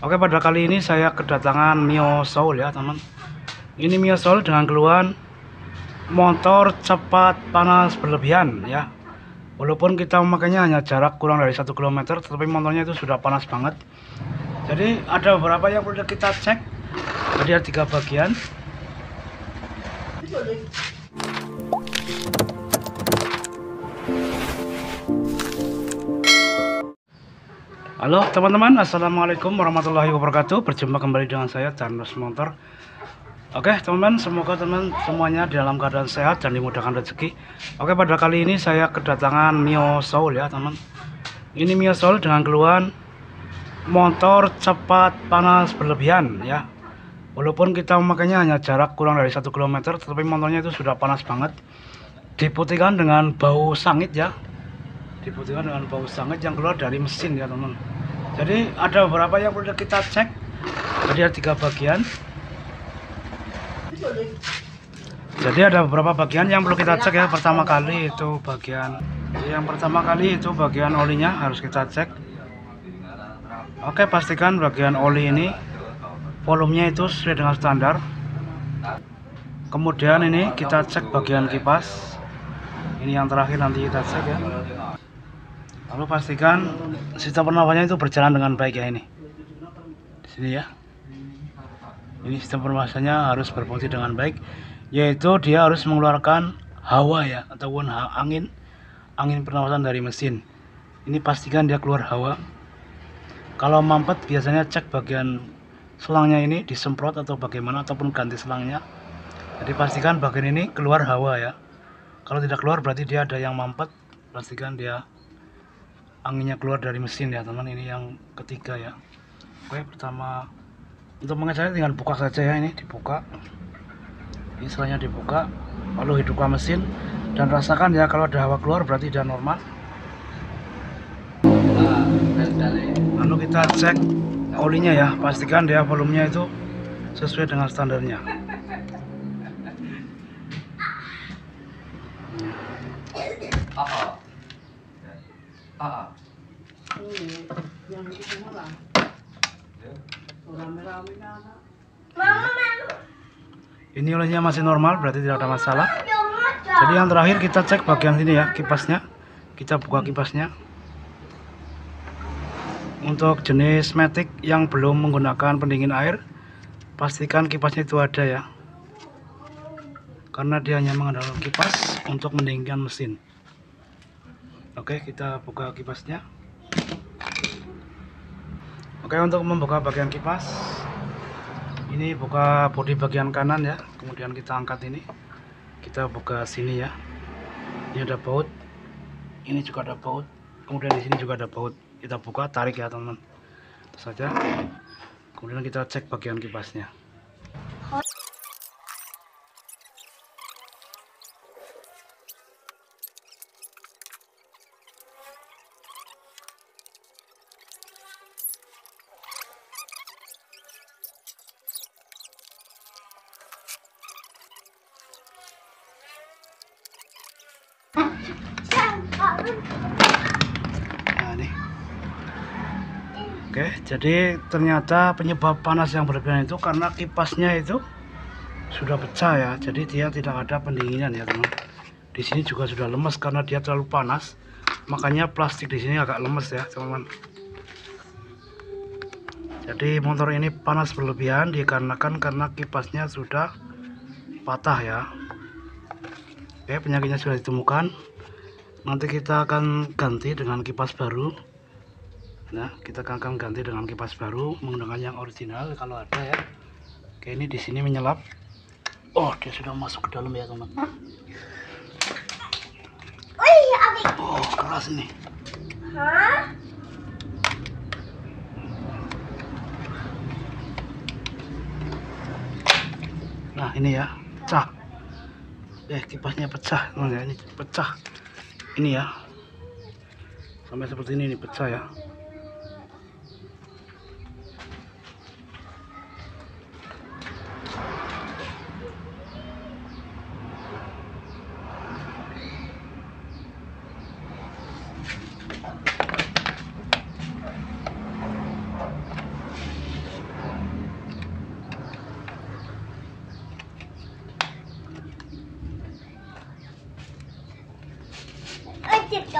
Oke, pada kali ini saya kedatangan Mio Soul ya teman. Ini Mio Soul dengan keluhan motor cepat panas berlebihan ya. Walaupun kita memakainya hanya jarak kurang dari 1 km, tetapi motornya itu sudah panas banget. Jadi ada beberapa yang perlu kita cek. Jadi ada 3 bagian. Halo teman-teman, assalamualaikum warahmatullahi wabarakatuh. Berjumpa kembali dengan saya Charles Motor. Oke teman-teman, semoga teman semuanya dalam keadaan sehat dan dimudahkan rezeki. Oke, pada kali ini saya kedatangan Mio Soul ya teman. Ini Mio Soul dengan keluhan motor cepat panas berlebihan ya. Walaupun kita memakainya hanya jarak kurang dari 1 km, tetapi motornya itu sudah panas banget. Diputihkan dengan bau sangit ya. Diputihkan dengan bau sangit yang keluar dari mesin ya teman. Jadi ada beberapa yang perlu kita cek. Jadi ada 3 bagian. Jadi ada beberapa bagian yang perlu kita cek ya. Pertama kali itu bagian olinya harus kita cek. Oke, pastikan bagian oli ini volumenya itu sesuai dengan standar. Kemudian ini kita cek bagian kipas. Ini yang terakhir nanti kita cek ya. Lalu pastikan sistem pernafasannya itu berjalan dengan baik ya ini. Di sini ya. Ini sistem pernafasannya harus berfungsi dengan baik, yaitu dia harus mengeluarkan hawa ya, ataupun angin pernafasan dari mesin. Ini pastikan dia keluar hawa. Kalau mampet biasanya cek bagian selangnya ini disemprot atau bagaimana, ataupun ganti selangnya. Jadi pastikan bagian ini keluar hawa ya. Kalau tidak keluar berarti dia ada yang mampet. Pastikan dia anginnya keluar dari mesin ya teman. Ini yang ketiga ya. Oke, pertama untuk mengeceknya tinggal buka saja ya. Ini dibuka, ini selanya dibuka, lalu hidupkan mesin dan rasakan ya. Kalau ada hawa keluar berarti dia normal. Lalu kita cek olinya ya, pastikan dia volumenya itu sesuai dengan standarnya. Ini olehnya masih normal, berarti tidak ada masalah. Jadi yang terakhir kita cek bagian sini ya, kipasnya. Kita buka kipasnya. Untuk jenis Matic yang belum menggunakan pendingin air, pastikan kipasnya itu ada ya, karena dia hanya mengandalkan kipas untuk mendinginkan mesin. Oke, kita buka kipasnya. Oke, untuk membuka bagian kipas, ini buka bodi bagian kanan ya, kemudian kita angkat ini, kita buka sini ya. Ini ada baut, ini juga ada baut, kemudian di sini juga ada baut. Kita buka, tarik ya teman-teman, itu saja. Kemudian kita cek bagian kipasnya. Nah, nih. Oke, jadi ternyata penyebab panas yang berlebihan itu karena kipasnya itu sudah pecah ya. Jadi dia tidak ada pendinginan ya teman. Di sini juga sudah lemes karena dia terlalu panas. Makanya plastik di sini agak lemes ya teman-teman. Jadi motor ini panas berlebihan dikarenakan karena kipasnya sudah patah ya. Oke, penyakitnya sudah ditemukan. Nanti kita akan ganti dengan kipas baru. Nah, kita akan ganti dengan kipas baru menggunakan yang original kalau ada ya. Oke, ini di sini menyelap. Oh, dia sudah masuk ke dalam ya teman. Oh, keras ini. Nah, ini ya, pecah. Kipasnya pecah teman ya, ini pecah. Ini ya, sampai seperti ini pecah ya.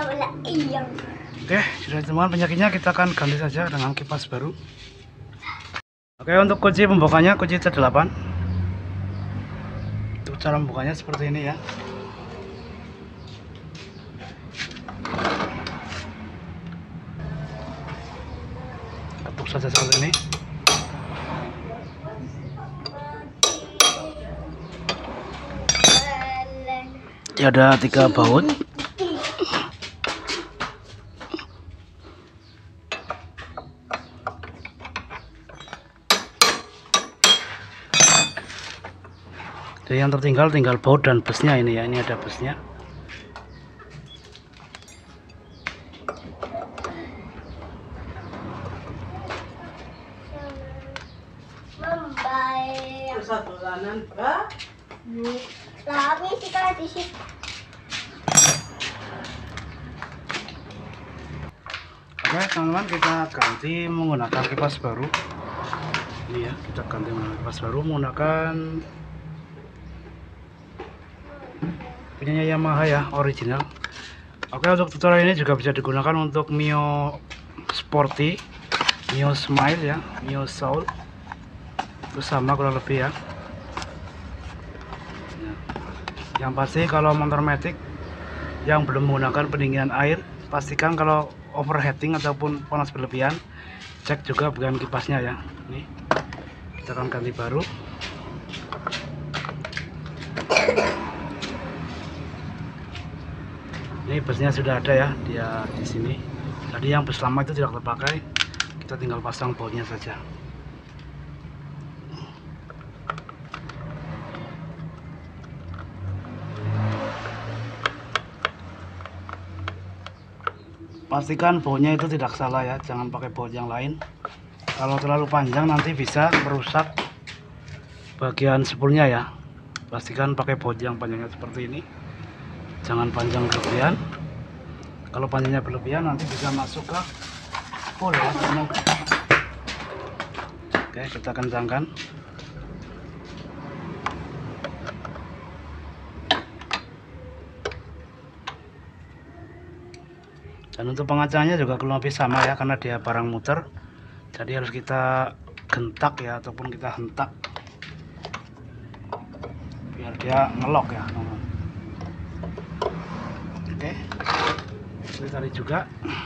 Oke, sudah teman penyakitnya kita akan ganti saja dengan kipas baru. Oke, untuk kunci pembukanya kunci C8. Untuk cara membukanya seperti ini ya. Ketuk saja seperti ini. Dia ada 3 baut. Jadi yang tinggal baut dan busnya ini ya. Ini ada busnya. Oke teman-teman, kita ganti menggunakan kipas baru. Ini ya, kita ganti menggunakan kipas baru menggunakan punyanya Yamaha ya, original. Oke, untuk tutorial ini juga bisa digunakan untuk Mio Sporty, Mio Smile ya, Mio Soul. Itu sama kurang lebih ya. Yang pasti kalau motor matic yang belum menggunakan pendinginan air, pastikan kalau overheating ataupun panas berlebihan, cek juga bagian kipasnya ya. Ini kita akan ganti baru. Ini busnya sudah ada ya, dia di sini. Tadi yang bus lama itu tidak terpakai, kita tinggal pasang bautnya saja. Pastikan bautnya itu tidak salah ya, jangan pakai baut yang lain. Kalau terlalu panjang nanti bisa merusak bagian spoolnya ya. Pastikan pakai baut yang panjangnya seperti ini, jangan panjang berlebihan. Kalau panjangnya berlebihan nanti bisa masuk ke spool ya. Oke, kita kencangkan. Dan untuk pengacangannya juga kurang lebih sama ya, karena dia barang muter, jadi harus kita gentak ya, ataupun kita hentak biar dia ngelok ya teman-teman. Oke, kita tarik juga.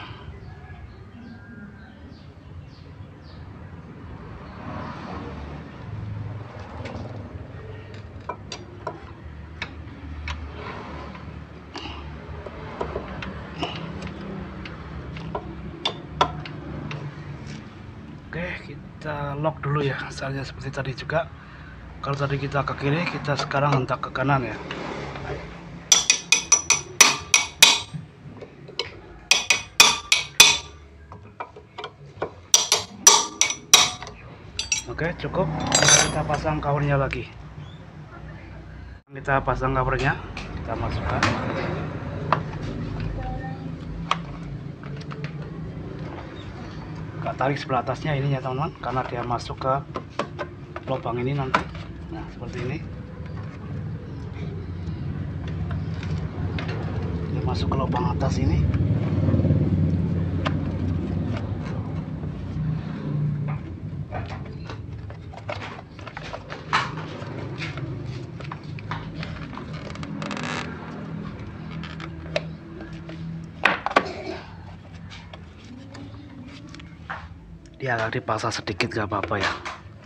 Oke, kita lock dulu ya, misalnya seperti tadi juga. Kalau tadi kita ke kiri, kita sekarang hentak ke kanan ya. Oke, cukup. Kita pasang covernya lagi. Kita pasang covernya, kita masukkan. Tarik sebelah atasnya ininya teman-teman, karena dia masuk ke lubang ini nanti. Nah seperti ini, dia masuk ke lubang atas ini. Dia agak dipaksa sedikit gak apa-apa ya.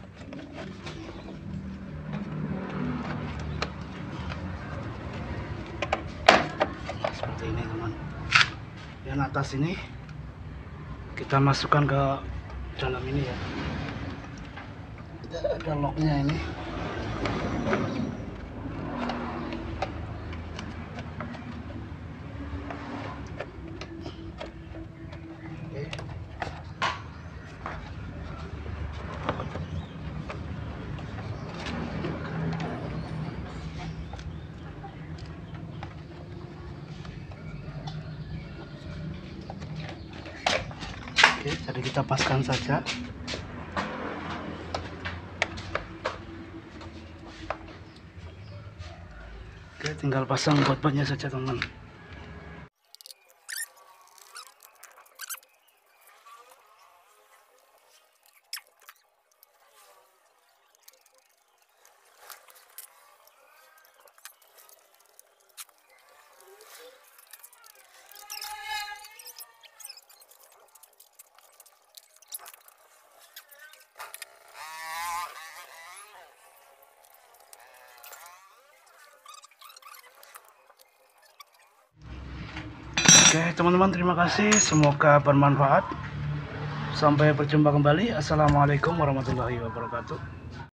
Seperti ini teman. Yang atas ini kita masukkan ke dalam ini ya. Ada locknya ini. Oke, jadi kita paskan saja. Oke, tinggal pasang baut-bautnya saja teman-teman. Oke teman-teman, terima kasih, semoga bermanfaat. Sampai berjumpa kembali. Assalamualaikum warahmatullahi wabarakatuh.